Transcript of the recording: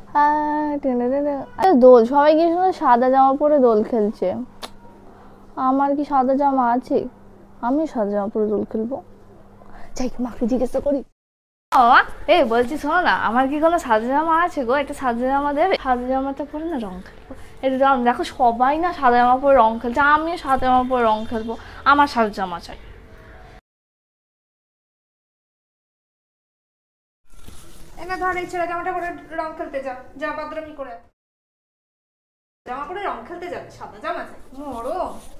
দোল সবাই কি শুনে সাদা জামা পরে দোল খেলছে, আমার কি সাদা জামা আছে? আমি সাদা জামা পরে দোল খেলবো? যাই মাকে জিজ্ঞাসা করি। এই বলছি শোনো না, আমার কি কোনো সাদা জামা আছে গো? একটা সাদা জামা দেবে? সাদা জামাটা পরে না রং খেলবো। একটু দেখো সবাই না সাদা জামা পরে রং খেলছে, আমিও সাদা জামা পরে রং খেলবো, আমার সাদা জামা চাই। এবার ধর এই ছেলে জামাটা পরে রং খেলতে যা, যা বাদরামি করে জামা পরে রং খেলতে যাবে, সাদা জামা চাই মরো।